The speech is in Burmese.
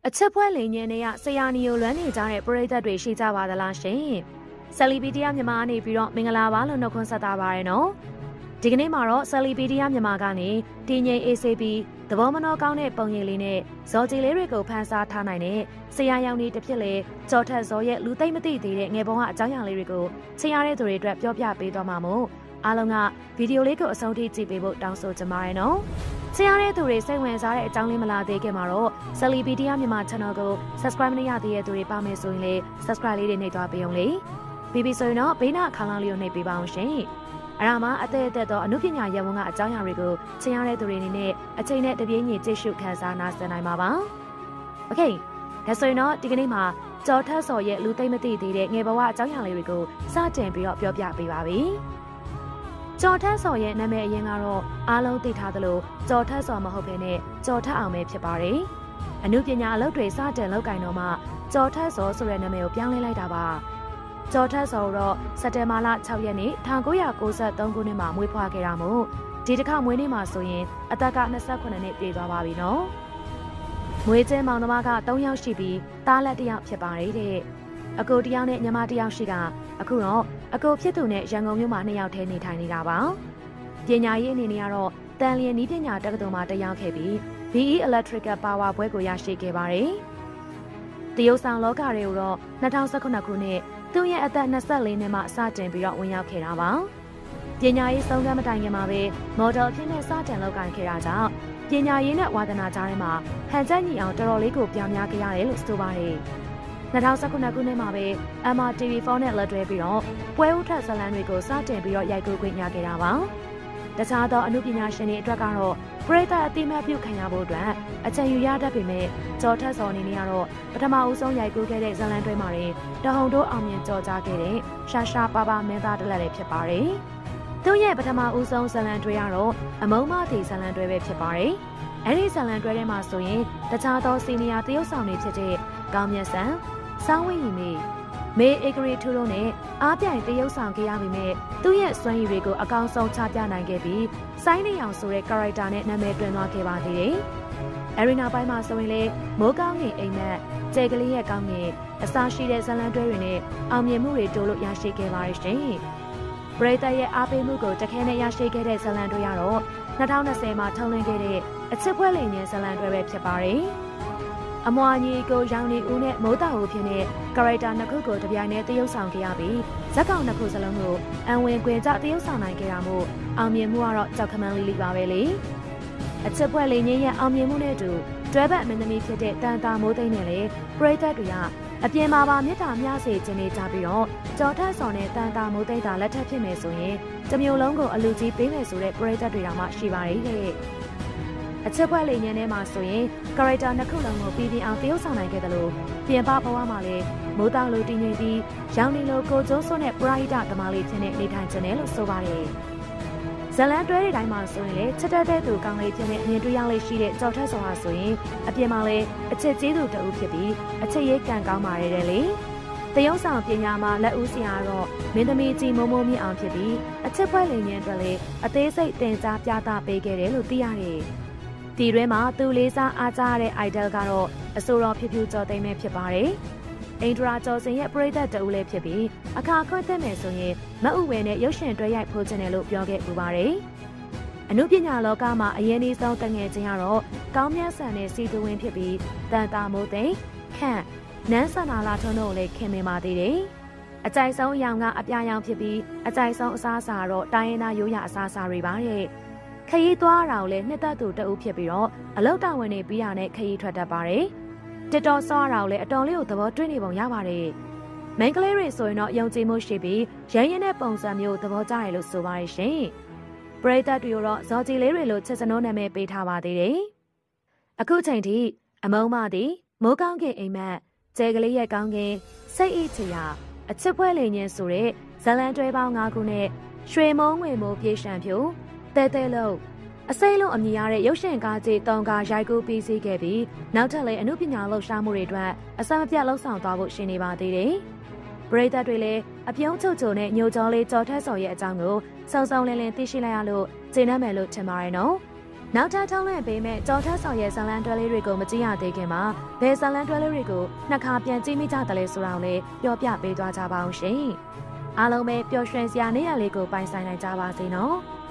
အချစ်ပွဲလိန်ညင်းနဲ့ဆရာနီယိုလွမ်းနေကြတဲ့ပရိသတ်တွေရှိကြပါသလားရှင်။ဆယ်လီပီတီးယားမြန်မာကနေပြီးတော့မင်္ဂလာပါလို့နှုတ်ခွန်းဆက်တာပါရနော်။ဒီကနေ့မှာတော့ဆယ်လီပီတီးယားမြန်မာကနေတင်းငိမ့် ACP သဘောမနှောကောင်းတဲ့ပုံရိပ်လေးနဲ့ဇော်ကြီးလေးတွေကိုဖန်ဆားထားနိုင်တဲ့ဆရာရောင်နေတစ်ဖြစ်လေကြော်ထက်ဇော်ရဲ့လူသိမ့်မသိသေးတဲ့ငယ်ပုံကအကြောင်းအရာလေးတွေကိုချင်ရတဲ့သူတွေအတွက်ပြောပြပေးသွားမှာမို့အားလုံးကဗီဒီယိုလေးကိုအဆုံးထိကြည့်ပေးဖို့တောင်းဆိုချင်ပါတယ်နော်။ချင်ရတဲ့သူတွေစိတ်ဝင်စားတဲ့အကြောင်းလေးမလာသေးခင်မှာတော့ဆယ်လီပီတီးယားမြန်မာ channel ကို subscribe မလုပ်ရသေးတဲ့သူတွေပါမယ်ဆိုရင်လေ subscribe လေးတွေနှိပ်သွားပေးအောင်လေ။ပြီးပြီဆိုရင်တော့ဘေးနားအခါလေးကိုနှိပ်ပေးပါအောင်ရှင်။အဲ့ဒါမှအသက်တော့အမှုပညာရပ်ဝန်ကအကြောင်းအရာတွေကိုချင်ရတဲ့သူတွေအနေနဲ့အချိန်နဲ့တပြေးညီကြည့်ရှုခန်းစားနားဆင်နိုင်ပါပါ။ Okay ဒါဆိုရင်တော့ဒီကနေ့မှာကြော်ထက်စော်ရဲ့လူသိမ့်မသိသေးတဲ့ငယ်ဘဝအကြောင်းအရာလေးတွေကိုစတင်ပြီးတော့ပြောပြပေးပါပြီ။ကြော်ထက်စော်ရဲ့နာမည်အရင်ကတော့အားလုံးသိထားသလိုကြော်ထက်စော်မဟုတ်ဘဲနဲ့ကြော်ထက်အောင်ပဲဖြစ်ပါတယ်။အမှုပညာအလုပ်တွေစတင်လုပ်ကင်တော့မှကြော်ထက်စော်ဆိုတဲ့နာမည်ကိုပြောင်းလဲလိုက်တာပါ။ကြော်ထက်စော်တော့စက်တင်ဘာလ6ရက်နေ့1993ခုနှစ်မှာမွေးဖွားခဲ့တာမို့ဒီတစ်ခါမွေးနေ့မှာဆိုရင်အသက်က28နှစ်ပြည့်သွားပါပြီနော်။မွေးချင်းမောင်နှမက3ယောက်ရှိပြီးသားလက်1ယောက်ဖြစ်ပါတယ်တဲ့အကို1ယောက်နဲ့ညီမ1ယောက်ရှိကအခုတော့အကိုဖြစ်သူနဲ့ရန်ကုန်မြို့မှာ2ယောက်ထဲနေထိုင်နေတာပါပညာရေးအနေနဲ့ကတော့တန်လျင်နည်းပညာတက္ကသိုလ်မှာတက်ရောက်ခဲ့ပြီး BE Electrical Power ဘွဲကိုရရှိခဲ့ပါတယ်တရုတ်ဆောင်လောကတွေကိုတော့2019ခုနှစ်သူ့ရဲ့အသက်24နှစ်မှာစတင်ပြီးတော့ဝင်ရောက်ခဲ့တာပါပညာရေးဆုံးခန်းမတိုင်ခင်မှာပဲမော်ဒယ်အဖြစ်နဲ့စတင်လုပ်ကိုင်ခဲ့တာကြောင့်ပညာရေးနဲ့ဝါသနာကြားထဲမှာဟန်ချက်ညီအောင်တော်တော်လေးကိုပြောင်းများခဲ့ရတယ်လို့ဆိုပါတယ်2019ခုနှစ်မှာပဲ MRTV4 နဲ့လက်တွဲပြီးတော့ပွဲဥထက်ဇလန်တွေကိုစတင်ပြီးတော့ရိုက်ကူးခွင့်ရခဲ့တာပါတခြားသောအမှုပညာရှင်တွေအတွက်ကတော့ပရိသတ်အသိမှတ်ပြုခံရဖို့အတွက်အချိန်ယူရတတ်ပေမဲ့ကြော်ထက်စော်အနေနဲ့ကတော့ပထမဦးဆုံးရိုက်ကူးခဲ့တဲ့ဇလန်တွဲမှာတဟုန်တို့အောင်မြင်ကြော်ကြားခဲ့တဲ့ရှာရှာပါပါမင်းသားတစ်လက်လည်းဖြစ်ပါတယ်သူရဲ့ပထမဦးဆုံးဇလန်တွဲကတော့အမုံမတီဇလန်တွဲပဲဖြစ်ပါတယ်အဲ့ဒီဇလန်တွဲထဲမှာဆိုရင်တခြားသောစီနီယာတရုတ်ဆောင်တွေဖြစ်တဲ့ကောင်းမြတ်ဆန်စောင်းဝင်းရီမေအေဂရီထူတို့နဲ့အားပြိုင်တရုတ်ဆောင်ခဲ့ရပေမဲ့သူ့ရဲ့စွမ်းရည်တွေကိုအကောင်းဆုံးချပြနိုင်ခဲ့ပြီးဆိုင်းနေအောင်ဆိုတဲ့ character နဲ့နာမည်တွင်သွားခဲ့ပါသေးတယ်။အရီနာပိုင်းမှာဆိုရင်လေမိုးကောင်းငင်အိမ်မက်ကျဲကလေးရဲ့ကောင်းငင်အစားရှိတဲ့ဇလန်တွဲတွေနဲ့အောင်မြင်မှုတွေတိုးလို့ရရှိခဲ့ပါရရှင်။ပရိသတ်ရဲ့အားပေးမှုကိုတခဲနဲ့ရရှိခဲ့တဲ့ဇလန်တွဲကတော့2020မှာထုတ်လွှင့်ခဲ့တဲ့အချစ်ပွဲလိန်ညင်ဇလန်တွဲပဲဖြစ်ပါတယ်။အမွာညီကိုရောင်နေဦးနဲ့မိုးတာဟိုဖြစ်တဲ့ character နှစ်ခုကိုတပြိုင်တည်းတရုပ်ဆောင်ခဲ့ရပြီးဇက်ကောင်နှစ်ခုစလုံးကိုအံဝင်ခွင်ကြတရုပ်ဆောင်နိုင်ခဲ့တာမို့အောင်မြင်မှုကတော့ကြောက်ခမန်းလေးပါပဲလေအချစ်ပွဲလေးညရဲ့အောင်မြင်မှုနဲ့တူတွဲဘက်မင်းသမီးဖြစ်တဲ့တန်တာမိုးသိန်းနဲ့လေပရိသတ်တွေကအပြင်မှာပါမေတ္တာမျှစေခြင်းနေကြပြီးတော့ကြော်ထက်စော်နဲ့တန်တာမိုးသိန်းသာလက်ထပ်ဖြစ်မယ်ဆိုရင်တစ်မျိုးလုံးကိုအလူကြီးပေးမယ်ဆိုတဲ့ပရိသတ်တွေတောင်မှရှိပါတယ်တဲ့အချစ်ပွဲလေးညနေမှာဆိုရင် character နှစ်ခုလုံးကိုပြည်အောင်တရုပ်ဆောင်နိုင်ခဲ့တယ်လို့ပြင်ပဘဝမှာလည်းမိုးတောင်လိုတည်ငြိမ်ပြီးရောင်နေလိုကိုကျိုးစွန်းတဲ့ပရိဒသမားလေးဖြစ်နေနေထိုင်ခြင်းနဲ့လို့ဆိုပါတယ်ဇလန်တွဲတဲ့တိုင်းမှာဆိုရင်လေချစ်တဲ့သူကောင်းလေးဖြစ်နေအမြင်တွေ့ရလေးရှိတဲ့ကြော်ထက်ဆောင်ဟာဆိုရင်အပြင်မှာလည်းအချစ်ကျေးသူတအုပ်ဖြစ်ပြီးအချစ်ရေးကံကောင်းပါတယ်လေတရုပ်ဆောင်ပညာမှာလက်ဦးဆရာတော့မင်းသမီးကြီးမိုးမိုးမြင့်အောင်ဖြစ်ပြီးအချစ်ပွဲလေးညင်းအတွက်လေအသေးစိတ်တင်ကြားပြသပေးခဲ့တယ်လို့သိရတယ်ဒီတွဲမှာသူလေးစားအားကြတဲ့ idol ကတော့အဆိုတော်ဖြစ်ကျော်သိမ်းမဲ့ဖြစ်ပါတယ်။အင်ဒရာကျော်စင်ရဲ့ပရိသတ်တဦးလည်းဖြစ်ပြီးအခါခွင့်သက်မယ်ဆိုရင်မအုပ်ဝဲနဲ့ရုပ်ရှင်တွဲရိုက်ဖို့ချင်တယ်လို့ပြောခဲ့ပူပါတယ်။အနုပညာလောကမှာအရင်အဆုံးတငယ်ချင်းကတော့ကောင်းမြတ်ဆန်နဲ့စီသူဝင်းဖြစ်ပြီးတန်တာမိုးသိန်းခန့်နန်းဆန္ဒလာထုံးတို့လည်းခင်မင်ပါသေးတယ်။အကြိုက်ဆုံးအရောင်ကအပြာရောင်ဖြစ်ပြီးအကြိုက်ဆုံးအစားအစာတော့တိုင်းရင်းသားရိုးရာအစားအစာတွေပါတဲ့။ခရီးသွားတာကိုလည်းနှစ်သက်သူတအုပ်ဖြစ်ပြီးတော့အလောက်တာဝန်နေပြီးတာနဲ့ခရီးထွက်တတ်ပါတယ်။တစ်တော်ဆောတာကိုလည်းအတော်လေးကိုသဘောတွေ့နေပုံရပါတယ်။မိန်းကလေးတွေဆိုရင်တော့ယုံကြည်မှုရှိပြီးရရင်ရဲ့ပုံစံမျိုးသဘောကျတယ်လို့ဆိုပါတယ်ရှင်။ပရိသတ်တွေကိုတော့ဇော်ကြီးလေးတွေလို့ချစ်စနိုးနာမည်ပေးထားပါသေးတယ်။အခုချိန်ထိအမုံမသည်မိုးကောင်းကင်အိမ်မက်ကျဲကလေးရဲ့ကောင်းကင်စိတ်အိချရာအချစ်ပွဲလေးညင်းဆိုတဲ့ဇလန်တွဲပေါင်း9ခုနဲ့ရွှေမုံငွေမိုးပြေရှံဖြူတဲလို့အစိမ့်လုံးအမြင်ရတဲ့ရုပ်ရှင်ကားကြီးတောင်ကားရိုက်ကူးပြီးစီးခဲ့ပြီးနောက်ထပ်လည်းအမှုပညာလှုပ်ရှားမှုတွေအတွက်အစမပြတ်လှုပ်ဆောင်သွားဖို့ရှိနေပါသေးတယ်။ပရိသတ်တွေလည်းအပြုံးချုပ်ချုံနဲ့ညိုကြောလေးကြော်ထက်စော်ရဲ့အကြောင်းကိုစုံစုံလင်းလင်းသိရှိလိုက်ရလို့ကျေနပ်မယ်လို့ထင်ပါတယ်နော်။နောက်ထပ်ထုံးလွှင့်ပေးမဲ့ကြော်ထက်ဆောင်ရဲ့ဇလန်တွဲလေးတွေကိုမကြည့်ရသေးခင်မှာဘယ်ဇလန်တွဲလေးတွေကိုနှစ်ခါပြန်ကြည့်မိကြတယ်လဲဆိုတာကိုလည်းပြောပြပေးသွားကြပါအောင်ရှင်အားလုံးပဲပျော်ရွှင်စရာနေ့ရက်လေးကိုပိုင်ဆိုင်နိုင်ကြပါစေနော်